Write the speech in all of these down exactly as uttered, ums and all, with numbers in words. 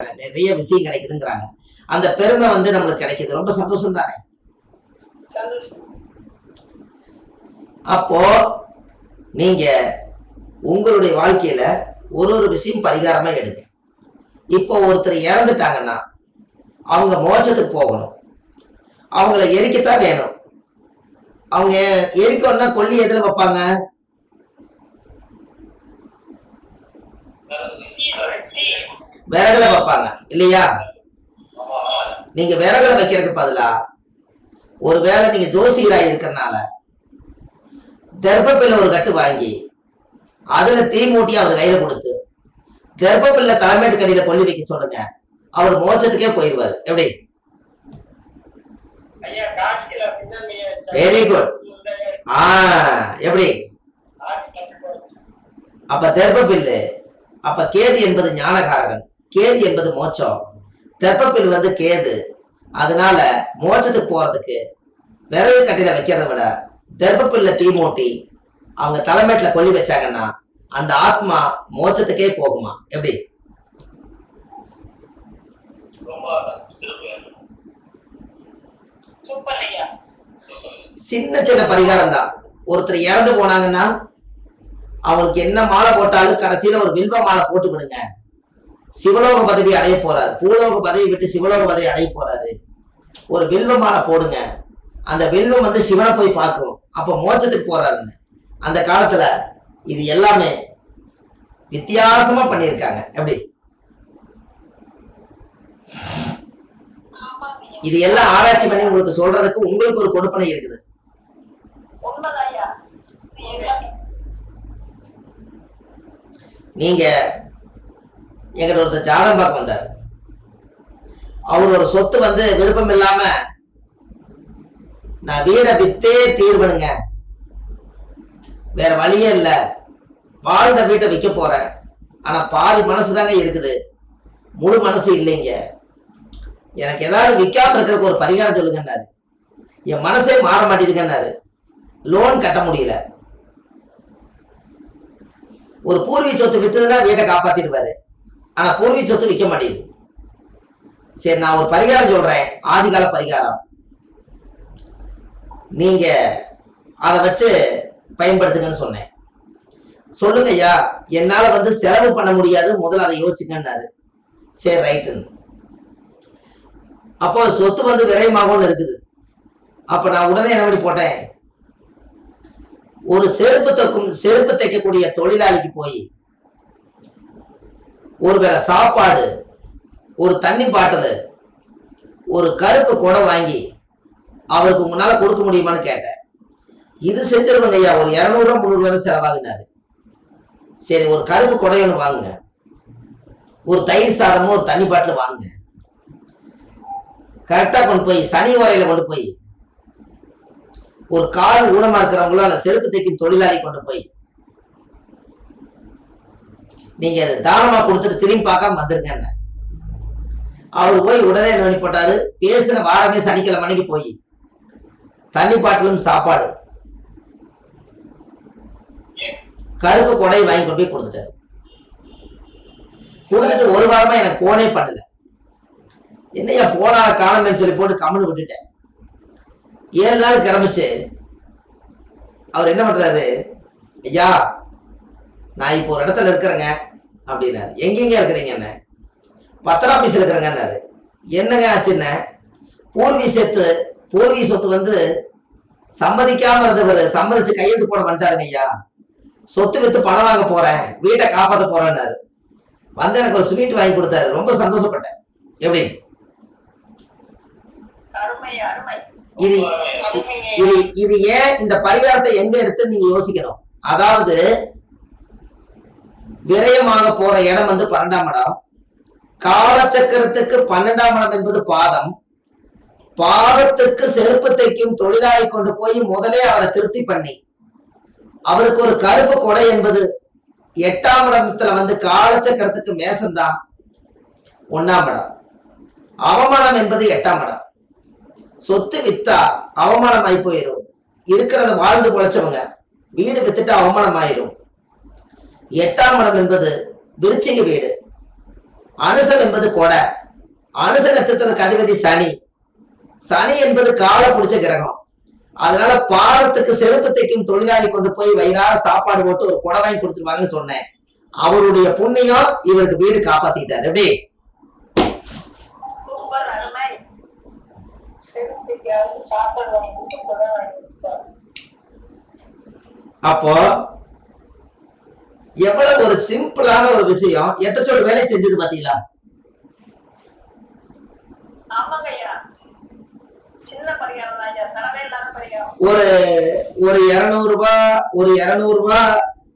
நிறைய விஷயம் கிடைக்குதுங்கிறாங்க. அந்த பெருமை வந்து நம்மளுக்கு கிடைக்குது, ரொம்ப சந்தோஷம் தானே. அப்போ நீங்க உங்களுடைய வாழ்க்கையில ஒரு ஒரு விஷயம் பரிகாரமா எடுங்க. இப்போ ஒருத்தர் இறந்துட்டாங்கன்னா அவங்க மோட்சத்துக்கு போகணும், அவங்கள எரிக்கத்தான் வேணும். அவங்க எரிக்கணும்னா கொல்லி எதுல வைப்பாங்க? விறகுல வைப்பாங்க இல்லையா? நீங்க விறகுல வைக்கிறதுக்கு பதிலா ஒருவேளை நீங்க ஜோசியரா இருக்கிறதுனால தர்ப்பப்பில்ல ஒரு கட்டு வாங்கி அதுல தீ மூட்டி அவர் கையில கொடுத்து தர்ப்பப்பில்ல தலைமைட்டு கடியில கொல்லி வைக்க சொல்லுங்க, அவர் மோட்சத்துக்கே போயிடுவாரு. எப்படி? Very good. ஆஹ் எப்படி? அப்ப தர்ப்பப்பில்லு, அப்ப கேது என்பது ஞானகாரகன், கேது என்பது மோட்சம், தெப்பப்பில் வந்து கேது. அதனால மோட்சத்துக்கு போறதுக்கு விறகு கட்டில வைக்கிறத விட தெப்பப்பில்ல தீ மூட்டி அவங்க தலைமைட்டுல கொல்லி வச்சாங்கன்னா அந்த ஆத்மா மோட்சத்துக்கே போகுமா? எப்படி? சின்ன சின்ன பரிகாரம் தான். ஒருத்தர் இறந்து போனாங்கன்னா அவங்களுக்கு என்ன மாலை போட்டாலும் கடைசியில ஒரு வில்வ மாலை போட்டு விடுங்க, சிவலோக பதவி அடைய போறாரு, பூலோக பதவி விட்டு சிவலோக பதவி அடைய போறாரு, ஒரு வில்வ மாலை போடுங்க, அந்த வில்வம் வந்து சிவனை போய் பார்க்கும், அப்ப மோட்சத்துக்கு போறாருன்னு. அந்த காலத்துல இது எல்லாமே வித்தியாசமா பண்ணியிருக்காங்க. எப்படி? இது எல்லாம் ஆராய்ச்சி பண்ணி உங்களுக்கு சொல்றதுக்கு உங்களுக்கு ஒரு கொடுப்பனை இருக்குது. நீங்க எங்கிட்ட ஒருத்தர் ஜாதகம் பார்க்க வந்தார். அவர் ஒரு சொத்து வந்து விருப்பம் இல்லாம நான் வீடை வித்தே தீர்வனுங்க, வேற வழியே இல்லை, வாழ்ந்த வீட்டை விற்க போறேன், ஆனா பாதி மனசு தாங்க இருக்குது, முழு மனசு இல்லைங்க, எனக்கு ஏதாவது விற்காம இருக்கிறதுக்கு ஒரு பரிகாரம் சொல்லுங்கன்னாரு. என் மனசே மாற மாட்டேதுங்கன்னாரு. லோன் கட்ட முடியல. ஒரு பூர்வீக சொத்து வித்ததுன்னா வீட்டை காப்பாத்திடுவாரு, ஆனா பூர்வீக சொத்து விற்க மாட்டேங்குது. சரி, நான் ஒரு பரிகாரம் சொல்றேன், ஆதிகால பரிகாரம், நீங்க அதை வச்சு பயன்படுத்துங்கன்னு சொன்னேன். சொல்லுங்க ஐயா, என்னால வந்து செலவு பண்ண முடியாது, முதல்ல அதை யோசிச்சுங்கன்னாரு. சரி ரைட்டுன்னு. அப்போ சொத்து வந்து விரயமாகும்னு இருக்குது. அப்ப நான் உடனே என்ன பண்ணி போட்டேன், ஒரு செருப்பு தைக்கும் செருப்பு தைக்கக்கூடிய தொழிலாளிக்கு போய் ஒருவேளை சாப்பாடு, ஒரு தண்ணி பாட்டில், ஒரு கருப்பு குடம் வாங்கி அவருக்கு முன்னால கொடுக்க முடியுமான்னு கேட்டேன். இது செஞ்சிருவாங்க ஐயா, ஒரு இருநூறு ரூபா முந்நூறு ரூபாய் செலவாகினாரு. சரி, ஒரு கருப்பு குடையொன்று வாங்குங்க, ஒரு தயிர் சாதமும் ஒரு தண்ணி பாட்டில் வாங்குங்க, கரெக்டா கொண்டு போய் சனி உரையில கொண்டு போய் ஒரு கால் ஊனமா இருக்கிறவங்களோ அல்ல செருப்பு தைக்கும் தொழிலாளி கொண்டு போய் நீங்க அதை தானமா கொடுத்துட்டு திரும்பி பார்க்காம வந்துருங்க. அவர் போய் உடனே என்ன பண்ணி போட்டாரு, பேசின வாரமே சனிக்கிழமை மணிக்கு போய் தண்ணி பாட்டிலும் சாப்பாடு கருப்பு கொடை வாங்கி கொண்டு போய் கொடுத்துட்டாரு. கொடுத்துட்டு ஒரு வாரமா எனக்கு போனே பண்ணல. என்னையா போனால காணமேன்னு சொல்லி போட்டு கம்முன்னு விட்டுட்டேன். ஏழு நாள் கிளம்பிச்சு அவர் என்ன பண்றாரு, ஐயா நான் இப்போ ஒரு இடத்துல இருக்கிறேங்க அப்படின்னாரு. எங்கெங்க இருக்கிறீங்க? என்ன பத்திர ஆபீஸ் இருக்கிறேங்கன்னாரு. என்னங்க ஆச்சுன்னு, பூர்வீ சொத்து பூர்வீ சொத்து வந்து சம்மதிக்காம இருந்தவர் சம்மதிச்சு கையெழுத்து போட வந்துட்டாருங்க ஐயா, சொத்து வித்து பணம் வாங்க போறேன், வீட்டை காப்பாற்ற போறேன்னாரு. வந்து எனக்கு ஒரு ஸ்வீட் வாங்கி கொடுத்தாரு, ரொம்ப சந்தோஷப்பட்டேன். எப்படி? இது இது இது ஏன் இந்த பரிகாரத்தை எங்க எடுத்து நீங்க யோசிக்கணும். அதாவது விரயமாக போற இடம் வந்து பன்னெண்டாம் இடம், காலச்சக்கரத்துக்கு பன்னெண்டாம் இடம் என்பது பாதம், பாதத்துக்கு செருப்பு தைக்கும் தொழிலாளி கொண்டு போய் முதலே அவரை திருப்தி பண்ணி அவருக்கு ஒரு கருப்பு கொடை என்பது எட்டாம் இடத்துல வந்து காலச்சக்கரத்துக்கு மேசம்தான் ஒன்னாம் இடம், அவமானம் என்பது எட்டாம் இடம். சொத்து வித்தா அவமானம் ஆகி போயிடும். இருக்கிறத வாழ்ந்து பொழைச்சவங்க வீடு வித்துட்டு அவமானம் ஆயிரும். எட்டாம் இடம் என்பது விருச்சிக வீடு, அனுசம் என்பது கொடை. அனுச நட்சத்திரத்துக்கு அதிபதி சனி. சனி என்பது காலை பிடிச்ச கிரகம். அதனால பாதத்துக்கு செருப்பு தைக்கும் தொழிலாளி கொண்டு போய் வயிறார சாப்பாடு போட்டு ஒரு கொடை வாங்கி கொடுத்துருவாங்கன்னு சொன்னேன். அவருடைய புண்ணியம் இவருக்கு வீடு காப்பாத்திட்டாரு. எப்படி அப்போ எவ்வளவு ஒரு சிம்பிளான ஒரு விஷயம் எத்தச்சோடு வேலை செஞ்சது பாத்தீங்களா? ஒரு ஒரு இருநூறு ரூபாய் ஒரு இருநூறு ரூபாய்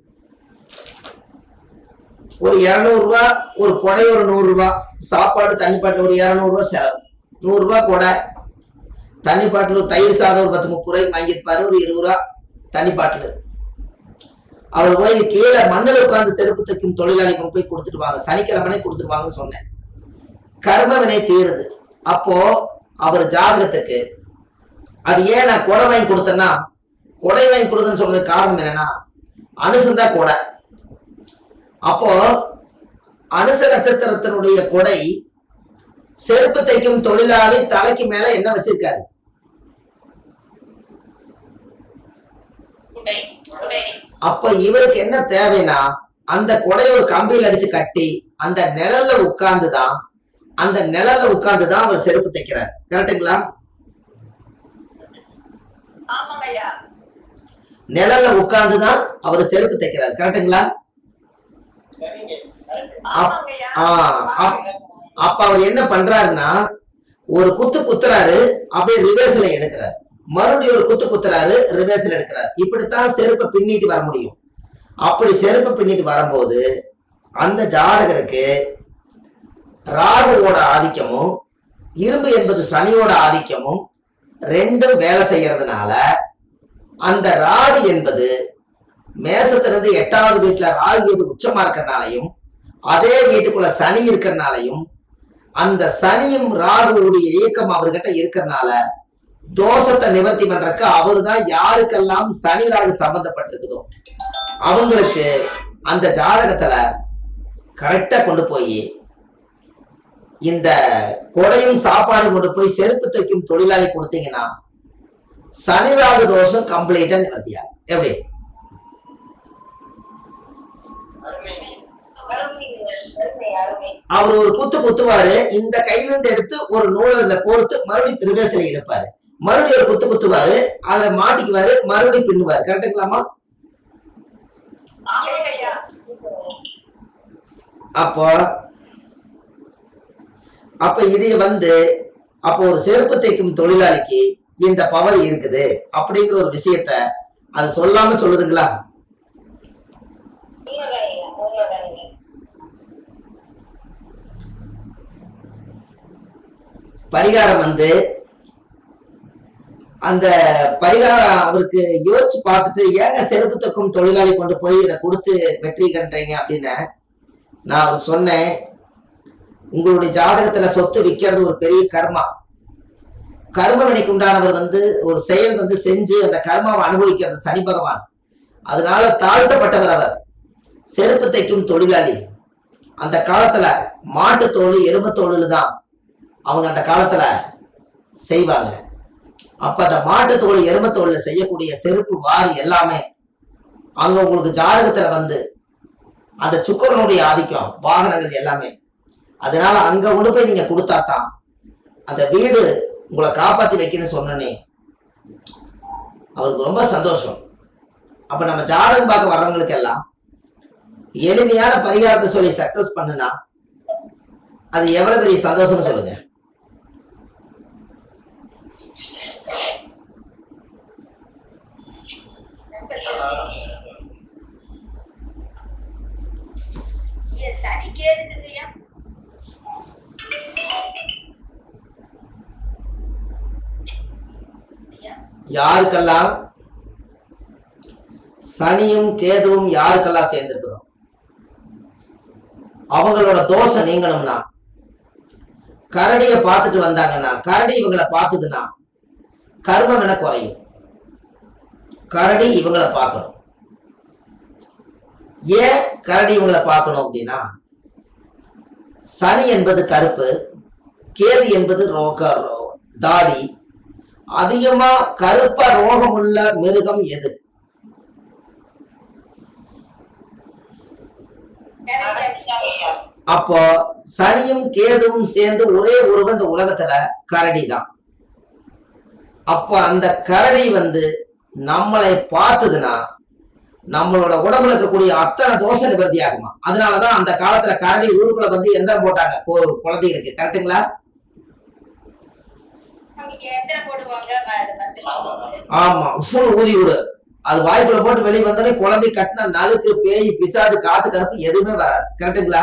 ஒரு இருநூறு ரூபாய் ஒரு கொடை, ஒரு நூறு ரூபாய் சாப்பாடு தண்ணி பாட்டில் ஒரு இருநூறு ரூபாய் செலவு. நூறு ரூபாய் கொடை, தண்ணி பாட்டில் ஒரு தயிர் சாதம் ஒரு பத்து முப்பது ரூபாய்க்கு வாங்கியிருப்பாரு. ஒரு இருபது ரூபா தண்ணி பாட்டில். அவர் போய் கீழே மண்ணில் உட்கார்ந்து செருப்பு தைக்கும் தொழிலாளி கொண்டு போய் கொடுத்துட்டு சனிக்கிழமை கொடுத்துருவாங்கன்னு சொன்னேன். கர்ம வினை தீருது. அப்போ அவர் ஜாதகத்துக்கு அது ஏன் நான் கொடை வாங்கி கொடுத்தேன்னா, கொடை வாங்கி கொடுத்தேன்னு சொல்றதுக்கு காரணம் என்னன்னா, அனுசந்தா கொடை. அப்போ அனுச நட்சத்திரத்தினுடைய கொடை செருப்பு தைக்கும் தொழிலாளி தலைக்கு மேல என்ன வச்சிருக்காரு? அப்ப இவருக்கு என்ன தேவைன்னா, அந்த கொடையை ஒரு கம்பியில் அடிச்சு கட்டி அந்த நிழல்ல உட்கார்ந்துதான் அந்த நிழல்ல உட்கார்ந்துதான் அவர் செருப்பு தைக்கிறார். கரெக்டுங்களா? நிழல்ல உட்கார்ந்துதான் அவர் செருப்பு தைக்கிறார். கரெக்டுங்களா? அப்ப அவர் என்ன பண்றாருன்னா, ஒரு குத்து குத்துறாரு, அப்படியே ரிவர்ஸ்ல எடுக்கிறார். மறுபடியும் ஒரு குத்து குத்துறாரு, ரிவர்ஸ்ல எடுக்கிறார். இப்படித்தான் செருப்பை பின்னிட்டு வர முடியும். அப்படி செருப்பை பின்னிட்டு வரும்போது அந்த ஜாதகருக்கு ராகுவோட ஆதிக்கமும் இரும்பு என்பது சனியோட ஆதிக்கமும் ரெண்டும் வேலை செய்யறதுனால அந்த ராகு என்பது மேசத்திலிருந்து எட்டாவது வீட்டுல ராகு எது உச்சமா இருக்கிறனாலையும் அதே வீட்டுக்குள்ள சனி இருக்கிறனாலையும் அந்த சனியும் ராகுவுடைய இயக்கம் அவர்கிட்ட இருக்கிறனால தோஷத்தை நிவர்த்தி பண்றதுக்கு அவரு தான் யாருக்கெல்லாம் சனி ராகு சம்பந்தப்பட்டிருக்குதோ அவங்களுக்கு அந்த ஜாதகத்துல கரெக்டா கொண்டு போய் இந்த கொடையும் சாப்பாடு கொண்டு போய் செருப்பு தைக்கும் தொழிலாளி கொடுத்தீங்கன்னா சனி ராகு தோஷம் கம்ப்ளீட்டா நிவர்த்தியா. எப்படி? அவர் ஒரு குத்து குத்துவாரு, இந்த கையில இருந்து எடுத்து ஒரு நூலகத்துல கோர்த்து மறுபடியும் ரிவர்ஸ்ல இழுப்பாரு, மறுபடியும் ஒரு குத்து குத்துவாரு, அதுல மாட்டிக்குவாரு, மறுபடியும் பின்னுவாரு. கரெக்டுங்களாமா? அப்போ அப்ப இது வந்து அப்போ ஒரு செருப்பு தைக்கும் தொழிலாளிக்கு இந்த பவர் இருக்குது அப்படிங்கிற ஒரு விஷயத்த அது சொல்லாம சொல்லுதுங்களா? பரிகாரம் வந்து அந்த பரிகாரம் அவருக்கு யோசிச்சு பார்த்துட்டு, ஏங்க செருப்பு தைக்கும் தொழிலாளி கொண்டு போய் இதை கொடுத்து வெற்றி கண்டீங்க அப்படின்னு நான் அவருக்கு சொன்னேன். உங்களுடைய ஜாதகத்துல சொத்து விற்கிறது ஒரு பெரிய கர்மா. கர்ம வினைக்கு உண்டானவர் வந்து ஒரு செயல் வந்து செஞ்சு அந்த கர்மாவை அனுபவிக்கிறது சனி பகவான். அதனால தாழ்த்தப்பட்டவர் அவர். செருப்பு தைக்கும் தொழிலாளி அந்த காலத்துல மாட்டு தோல் எறும்பு தோல் தான் அவங்க அந்த காலத்துல செய்வாங்க. அப்ப அந்த மாட்டு தோல் எறும்பு தோல்ல செய்யக்கூடிய செருப்பு வாரி எல்லாமே அங்க உங்களுக்கு ஜாதகத்துல வந்து அந்த சுக்கரனுடைய ஆதிக்கம் வாகனங்கள் எல்லாமே. அதனால அங்க கொண்டு போய் நீங்க கொடுத்தாத்தான் அந்த வீடு உங்களை காப்பாத்தி வைக்கணும்னு சொன்னே அவருக்கு ரொம்ப சந்தோஷம். அப்ப நம்ம ஜாதகம் பார்க்க வர்றவங்களுக்கு எல்லாம் எளிமையான பரிகாரத்தை சொல்லி சக்சஸ் பண்ணுனா அது எவ்வளவு பெரிய சந்தோஷம்னு சொல்லுங்க. யாருக்கெல்லாம் சனியும் கேதுவும் யாருக்கெல்லாம் சேர்ந்திருக்கிறோம் அவங்களோட தோஷம் நீங்கணும்னா கரடியை பார்த்துட்டு வந்தாங்கன்னா, கரடி இவங்களை பார்த்ததுன்னா கர்மம் என குறையும். கரடி இவங்களை பார்க்கணும். ஏன் கரடி இவங்களை பார்க்கணும் அப்படின்னா, சனி என்பது கருப்பு, கேது என்பது ரோக தாடி. அதிகமா கருப்பா ரோகம் உள்ள மிருகம் எது? அப்போ சனியும் கேதுவும் சேர்ந்து ஒரே உருவம் இந்த உலகத்துல கரடி தான். அப்ப அந்த கரடி வந்து நம்மளை பார்த்ததுன்னா நம்மளோட உடம்புல இருக்கக்கூடிய அத்தனை தோஷ நிவர்த்தி ஆகுமா. அதனாலதான் அந்த காலத்துல கரடி ஊருக்குள்ள வந்து எந்திரம் போட்டாங்க குழந்தைகளுக்கு. கரெக்டுங்களா? ஆமா, உஃபுன்னு ஊதி விடு. அது வாய்ப்புல போட்டு வெளியே வந்தாலே குழந்தை கட்டின நலுக்கு பேய் பிசாது காத்து கருப்பு எதுவுமே வராது. கரெக்டுங்களா?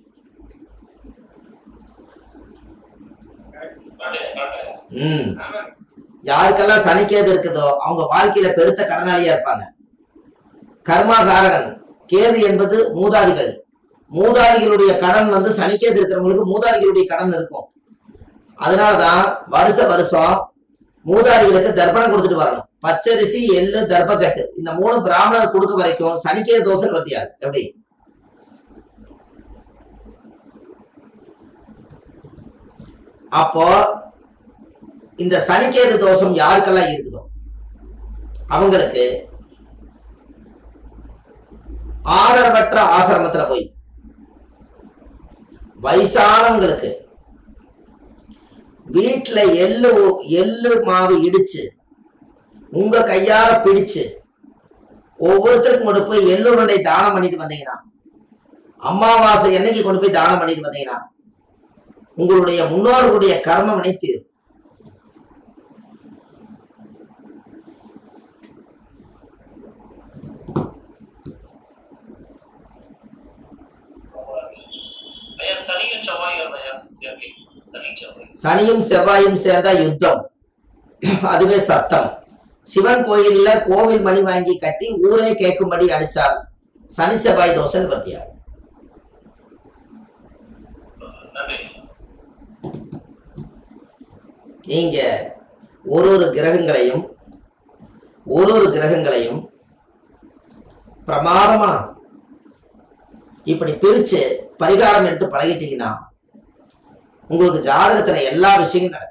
உம் யாருக்கெல்லாம் சனிக்கேது இருக்குதோ அவங்க வாழ்க்கையில பெருத்த கடனாளியா இருப்பாங்க. கர்மாகாரகன் கேது என்பது மூதாதிகள். மூதாதிகளுடைய கடன் வந்து சனிக்கேது இருக்கிறவங்களுக்கு மூதாதிகளுடைய கடன் இருக்கும். அதனாலதான் வருஷ வருஷம் மூதாதிகளுக்கு தர்ப்பணம் கொடுத்துட்டு வரணும். பச்சரிசி, எள்ளு, தர்ப்பக்கட்டு இந்த மூணு பிராமணர் கொடுக்க வரைக்கும் சனிக்கேது தோசை வர்த்தியாது. எப்படி? அப்போ இந்த சனிக்கேது தோஷம் யாருக்கெல்லாம் இருக்குதோ அவங்களுக்கு ஆதரவற்ற ஆசிரமத்துல போய், வயசானவங்களுக்கு வீட்டுல எள்ளு எள்ளு மாவு இடிச்சு உங்க கையால பிடிச்சு ஒவ்வொருத்தருக்கும் கொண்டு போய் எள்ளு உருண்டை தானம் பண்ணிட்டு வந்தீங்கன்னா, அமாவாசை என்னைக்கு கொண்டு போய் தானம் பண்ணிட்டு வந்தீங்கன்னா உங்களுடைய முன்னோர்களுடைய கர்மம் நினைத்து சனியும் செவ்வாயும் சேர்ந்தா யுத்தம், அதுவே சத்தம். சிவன் கோயில்ல கோவில் மணி வாங்கி கட்டி ஊரே கேட்கும்படி அடிச்சால் சனி செவ்வாய் தோஷம் நிவர்த்தியாகும். நீங்க ஒரு ஒரு கிரகங்களையும் ஒரு ஒரு கிரகங்களையும் பிரமாதமா இப்படி பிரிச்சு பரிகாரம் எடுத்து பழகிட்டீங்கன்னா உங்களுக்கு ஜாதகத்துல எல்லா விஷயங்களும் நடக்கும்.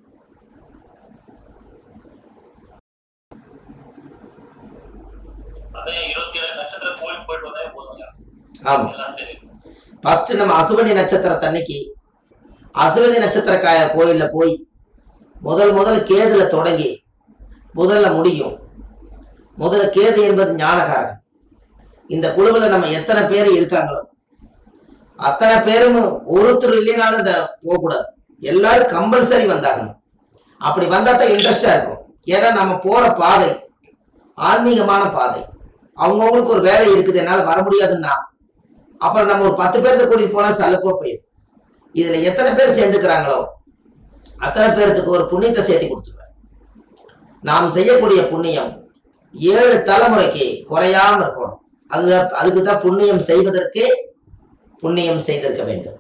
ஆமா, ஃபர்ஸ்ட் நம்ம அசுவனி நட்சத்திரத்தன்னைக்கு அசுவனி நட்சத்திர கோயில்ல போய் முதல் முதல் கேதுல தொடங்கி முதல்ல முடியும். முதல்ல கேது என்பது ஞானகாரன். இந்த குழுவில் நம்ம எத்தனை பேர் இருக்காங்களோ அத்தனை பேரும் ஒருத்தர் இல்லைனாலும் இந்த போகக்கூடாது. எல்லாரும் கம்பல்சரி வந்தாகணும். அப்படி வந்தா தான் இன்ட்ரெஸ்டா இருக்கும். ஏன்னா நம்ம போற பாதை ஆன்மீகமான பாதை. அவங்கவுங்களுக்கு ஒரு வேலை இருக்குது, என்னால் வர முடியாதுன்னா அப்புறம் நம்ம ஒரு பத்து பேருக்கு கூட்டிட்டு போனா சலுப்பா போயிடும். இதுல எத்தனை பேர் சேர்ந்துக்கிறாங்களோ அத்தனை பேருக்கு ஒரு புண்ணியத்தை சேர்த்து கொடுத்துருவேன். நாம் செய்யக்கூடிய புண்ணியம் ஏழு தலைமுறைக்கு குறையாம இருக்கணும். அதுதான் அதுக்குதான் புண்ணியம் செய்வதற்கே புண்ணியம் செய்திருக்க வேண்டும்.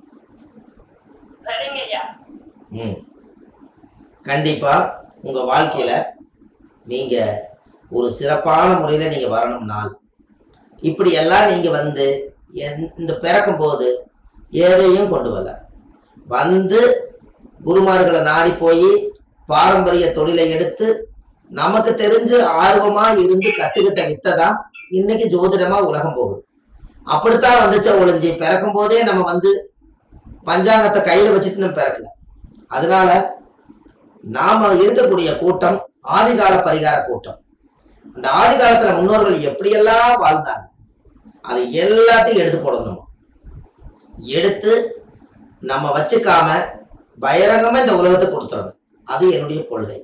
ம் கண்டிப்பா உங்க வாழ்க்கையில நீங்க ஒரு சிறப்பான முறையில நீங்க வரணும்னால் இப்படி எல்லாம் நீங்க வந்து இந்த பிறக்கும் போது எதையும் கொண்டு வரல, வந்து குருமார்களை நாடி போய் பாரம்பரிய தொழிலை எடுத்து நமக்கு தெரிஞ்சு ஆர்வமா இருந்து கத்துக்கிட்ட வித்தை தான் இன்னைக்கு ஜோதிடமா உலகம் போகுது. அப்படித்தான் வந்துச்சா ஒழிஞ்சு பிறக்கும் போதே நம்ம வந்து பஞ்சாங்கத்தை கையில வச்சுட்டு நம்ம பிறக்கல. அதனால நாம இருக்கக்கூடிய கூட்டம் ஆதிகால பரிகார கூட்டம். அந்த ஆதி காலத்துல முன்னோர்கள் எப்படியெல்லாம் வாழ்ந்தாங்க அதை எல்லாத்தையும் எடுத்து போடணும். எடுத்து நம்ம வச்சுக்காம பகிரங்கமா இந்த உலகத்தை கொடுத்துடணும். அது என்னுடைய கொள்கை.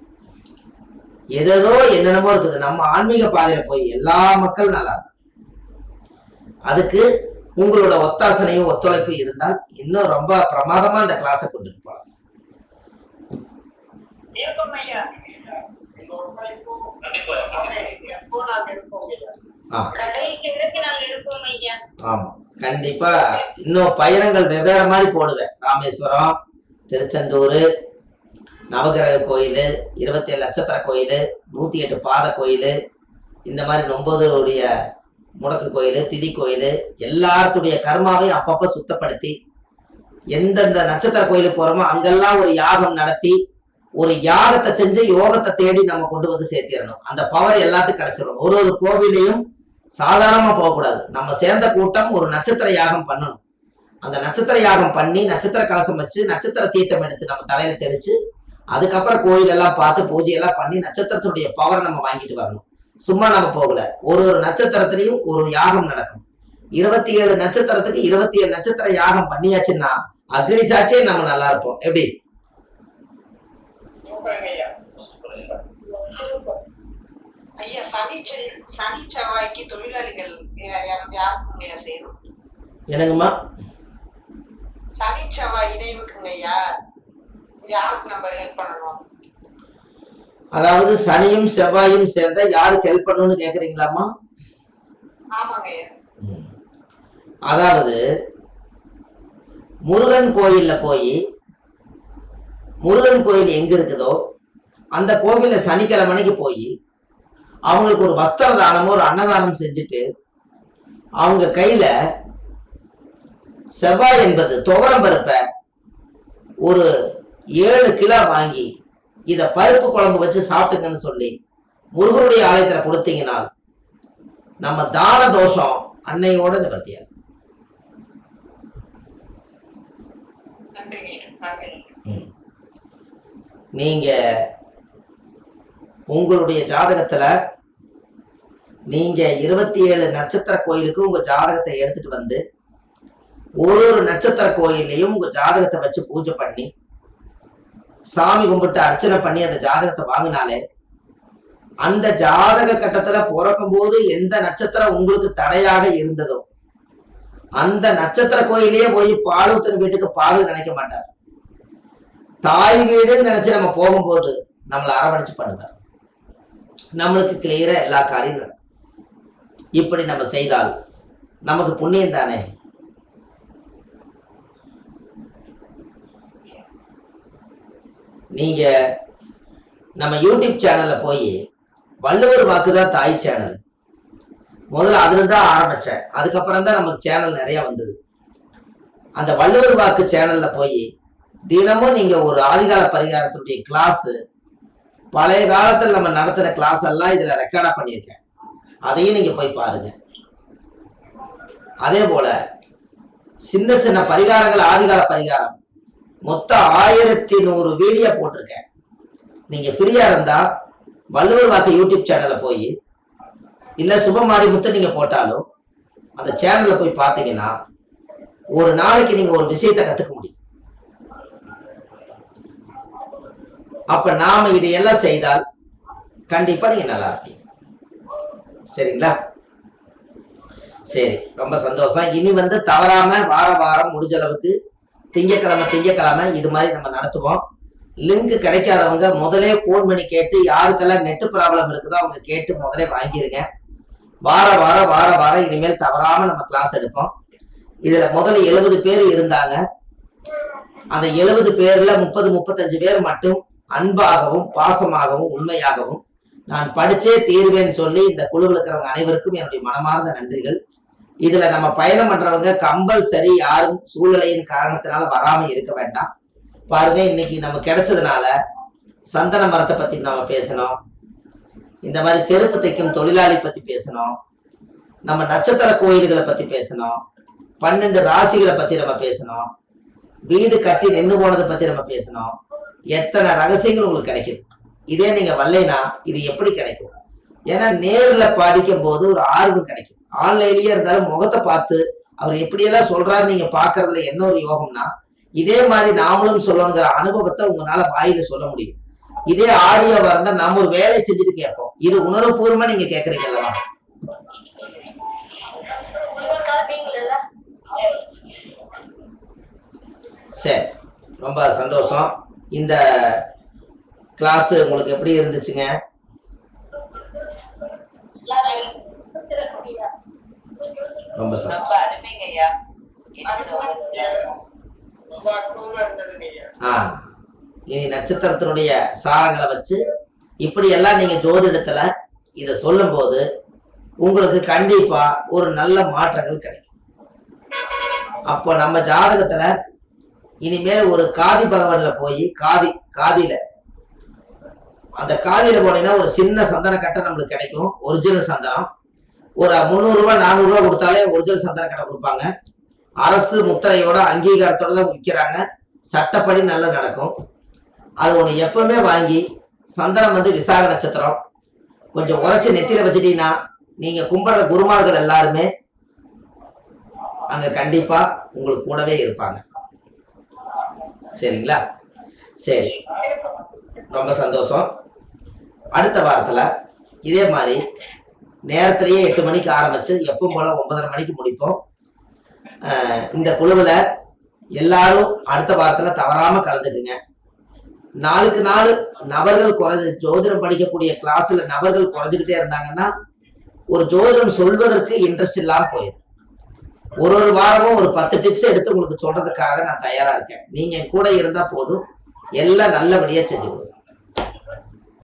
எதோ என்னென்னமோ இருக்குது. நம்ம ஆன்மீக பாதையில போய் எல்லா மக்களும் நல்லா இருக்கும். அதுக்கு உங்களோட ஒத்தாசனையும் ஒத்துழைப்பு இருந்தால் இன்னும் ரொம்ப பிரமாதமா இந்த கிளாஸை கொண்டுட்டு போகலாம். ஆமா கண்டிப்பா இன்னும் பயணங்கள் வெவ்வேறு மாதிரி போடுவேன். ராமேஸ்வரம், திருச்செந்தூர், நவகிரக கோயில், இருபத்தி ஏழு நட்சத்திர கோயில், நூத்தி எட்டு பாத கோயில், இந்த மாதிரி ஒன்பதுடைய முடக்கு கோயில், திதி கோயில், எல்லாத்துடைய கர்மாவையும் அப்பப்ப சுத்தப்படுத்தி எந்தெந்த நட்சத்திர கோயிலுக்கு போறோமோ அங்கெல்லாம் ஒரு யாகம் நடத்தி ஒரு யாகத்தை செஞ்சு யோகத்தை தேடி நம்ம கொண்டு வந்து சேர்த்திடணும். அந்த பவர் எல்லாத்துக்கும் கிடைச்சிடணும். ஒரு ஒரு கோவிலையும் சாதாரணமா போகக்கூடாது. நம்ம சேர்ந்த கூட்டம் ஒரு நட்சத்திர யாகம் பண்ணணும். அந்த நட்சத்திர யாகம் பண்ணி நட்சத்திர கலசம் வச்சு நட்சத்திர தீர்த்தம் எடுத்து நம்ம தலையில தெளிச்சு அதுக்கப்புறம் கோயில் எல்லாம் பார்த்து பூஜையெல்லாம் பண்ணி நட்சத்திரத்தினுடைய பவர் நம்ம வாங்கிட்டு வரணும். சும்மா நம்ம போகல. ஒரு ஒரு நட்சத்திரத்திலையும் ஒரு யாகம் நடக்கும். இருபத்தி ஏழு நட்சத்திரத்துக்கு இருபத்தி ஏழு நட்சத்திர யாகம் பண்ணியாச்சுன்னா அக்னி சாட்சியே நம்ம நல்லா இருப்போம். எப்படி? ஐயா சனி சனி செவ்வாய்க்கு தொழிலாளிகள் யாருக்குங்க செய்யணும்? என்னங்கம்மா? சனி செவ்வாய் இணைவுக்குங்க ஐயா யாருக்கு நம்ம ஹெல்ப் பண்ணணும்? அதாவது சனியும் செவ்வாயும் சேர்ந்த யாருக்கு ஹெல்ப் பண்ணணும்னு கேக்குறீங்களாமா? ஆமாங்க ஐயா. அதாவது முருகன் கோயில்ல போய் முருகன் கோயில் எங்க இருக்குதோ அந்த கோவில்ல சனிக்கிழமைக்கு போய் அவங்களுக்கு ஒரு வஸ்திர தானமோ ஒரு அன்னதானம் செஞ்சுட்டு அவங்க கையில செவ்வாய் என்பது துவரம் பருப்பை ஒரு ஏழு கிலோ வாங்கி இத பருப்பு குழம்பு வச்சு சாப்பிட்டுங்கன்னு சொல்லி முருகனுடைய ஆலயத்துல கொடுத்தீங்கன்னா நம்ம தான தோஷம் அன்னையோட நிவர்த்தியாது. நீங்க உங்களுடைய ஜாதகத்துல நீங்க இருபத்தி ஏழு நட்சத்திர கோயிலுக்கு உங்க ஜாதகத்தை எடுத்துட்டு வந்து ஒரு ஒரு நட்சத்திர கோயிலையும் உங்க ஜாதகத்தை வச்சு பூஜை பண்ணி சாமி கும்பிட்டு அர்ச்சனை பண்ணி அந்த ஜாதகத்தை வாங்கினாலே அந்த ஜாதக கட்டத்துல பிறக்கும் போது எந்த நட்சத்திரம் உங்களுக்கு தடையாக இருந்ததோ அந்த நட்சத்திர கோயிலே போய் பாலூத்தன் வீட்டுக்கு பால் நினைக்க மாட்டார். தாய் வீடுன்னு நினைச்சு நம்ம போகும்போது நம்மளை அரவணைச்சு பண்ணுவார். நம்மளுக்கு கிளியரா எல்லா காரியம் நடக்கும். இப்படி நம்ம செய்தால் நமக்கு புண்ணியம் தானே. நீங்க நம்ம யூடியூப் சேனல்ல போய் வள்ளுவர் வாக்குதான் தாய் சேனல் முதல்ல அதுல தான் ஆரம்பிச்சேன். அதுக்கப்புறம் தான் நமக்கு சேனல் நிறைய வந்தது. அந்த வள்ளுவர் வாக்கு சேனல்ல போய் தினமும் நீங்க ஒரு ஆதிகால பரிகாரத்துடைய கிளாஸ் பழைய காலத்தில் நம்ம நடத்துற கிளாஸ் எல்லாம் இதுல ரெக்கார்டா பண்ணியிருக்கேன். அதையும் நீங்க போய் பாருங்க. அதே போல சின்ன சின்ன பரிகாரங்கள் ஆதிகால பரிகாரம் மொத்தம் ஆயிரத்தி நூறு வீடியோ போட்டிருக்கேன். நீங்க ஃப்ரீயா இருந்தா வள்ளுவர் வாக்கு யூடியூப் சேனல்ல போய் இல்ல சுபமாரி முத்து நீங்க போட்டாலும் அந்த சேனல்ல போய் பார்த்தீங்கன்னா ஒரு நாளைக்கு நீங்க ஒரு விஷயத்தை கத்துக்க முடியும். அப்ப நாம இதையெல்லாம் செய்தால் கண்டிப்பா நீங்க நல்லா இருப்பீங்க. சரிங்களா? சரி, ரொம்ப சந்தோஷம். இனி வந்து தவறாம வார வாரம் முடிஞ்ச அளவுக்கு திங்கக்கிழமை திங்கக்கிழமை இது மாதிரி நம்ம நடத்துவோம். லிங்க் கிடைக்காதவங்க முதலே போன் பண்ணி கேட்டு யாருக்கெல்லாம் நெட் ப்ராப்ளம் இருக்குதோ அவங்க கேட்டு முதலே வாங்கிருங்க. வார வாரம் வார வாரம் இனிமேல் தவறாம நம்ம கிளாஸ் எடுப்போம். இதுல முதல்ல எழுபது பேர் இருந்தாங்க. அந்த எழுபது பேர்ல முப்பது முப்பத்தஞ்சு பேர் மட்டும் அன்பாகவும் பாசமாகவும் உண்மையாகவும் நான் படிச்சே தீர்வேன்னு சொல்லி இந்த குழுவில் இருக்கிறவங்க அனைவருக்கும் என்னுடைய மனமார்ந்த நன்றிகள். இதுல நம்ம பயணம் பண்றவங்க கம்பல்சரி யாரும் சூழ்நிலையின் காரணத்தினால வராம இருக்க வேண்டாம். பாருங்க, இன்னைக்கு நம்ம கிடைச்சதுனால சந்தன மரத்தை பத்தி நம்ம பேசணும், இந்த மாதிரி செருப்பு தைக்கும் தொழிலாளி பத்தி பேசணும், நம்ம நட்சத்திர கோயில்களை பத்தி பேசணும், பன்னெண்டு ராசிகளை பத்தி நம்ம பேசணும், வீடு கட்டி நின்று போனதை பத்தி நம்ம பேசணும். எத்தனை ரகசியங்கள் உங்களுக்கு கிடைக்குது. இதே நீங்க வரலைன்னா இது எப்படி கிடைக்கும்? ஏன்னா நேர்ல படிக்கும் போது ஒரு ஆர்வம் கிடைக்கும். ஆன்லைன்லயே இருந்தாலும் முகத்தை பார்த்து அவர் எப்படியெல்லாம் சொல்றாரு நீங்க பாக்குறதுல என்ன ஒரு யோகம்னா இதே மாதிரி நாமளும் சொல்லணுங்கிற அனுபவத்தை உங்களால வாயில சொல்ல முடியும். இதே ஆடியோவா இருந்தா நம்ம ஒரு வேலையை செஞ்சுட்டு கேட்போம். இது உணர்வுபூர்வமா நீங்க கேக்குறீங்கல்லவா? சரி, ரொம்ப சந்தோஷம். இந்த கிளாஸ் உங்களுக்கு எப்படி இருந்துச்சுங்க? ரொம்ப இனி நட்சத்திரத்தினுடைய சாரங்களை வச்சு இப்படி எல்லாம் நீங்க ஜோதிடத்துல இத சொல்லும் போது உங்களுக்கு கண்டிப்பா ஒரு நல்ல மாற்றங்கள் கிடைக்கும். அப்போ நம்ம ஜாதகத்துல இனிமேல் ஒரு காதி பகவான்ல போய் காதி காதியில அந்த காதியில போனீங்கன்னா ஒரு சின்ன சந்தன கட்டை நம்மளுக்கு கிடைக்கும். ஒரிஜினல் சந்தனம் ஒரு முந்நூறு ரூபாய் நானூறு ரூபாய் கொடுத்தாலே ஒரிஜினல் சந்தன கட்டை கொடுப்பாங்க. அரசு முத்திரையோட அங்கீகாரத்தோட தான் விற்கிறாங்க. சட்டப்படி நல்லா நடக்கும். அது ஒன்று எப்பவுமே வாங்கி சந்தனம் வந்து விசாக நட்சத்திரம் கொஞ்சம் உரைச்சி நெத்தியில வச்சுட்டீங்கன்னா நீங்க கும்பிடுற குருமார்கள் எல்லாருமே அங்க கண்டிப்பா உங்களுக்கு கூடவே இருப்பாங்க. சரிங்களா? சரி, ரொம்ப சந்தோஷம். அடுத்த வாரத்துல இதே மாதிரி நேரத்திலேயே எட்டு மணிக்கு ஆரம்பிச்சு எப்பவும் போல ஒன்பதரை மணிக்கு முடிப்போம். இந்த குழுவில் எல்லாரும் அடுத்த வாரத்துல தவறாம கலந்துக்குங்க. நாளுக்கு நாள் நபர்கள் குறைஞ்சு ஜோதிடம் படிக்கக்கூடிய கிளாஸ்ல நபர்கள் குறைஞ்சுக்கிட்டே இருந்தாங்கன்னா ஒரு ஜோதிடம் சொல்வதற்கு இன்ட்ரெஸ்ட் இல்லாம போயிடும். ஒரு ஒரு வாரமும் ஒரு பத்து டிப்ஸ் எடுத்து உங்களுக்கு சொல்றதுக்காக நான் தயாரா இருக்கேன். நீங்க கூட இருந்தா போதும், எல்லாம் நல்லபடியா செஞ்சு கொடுங்க.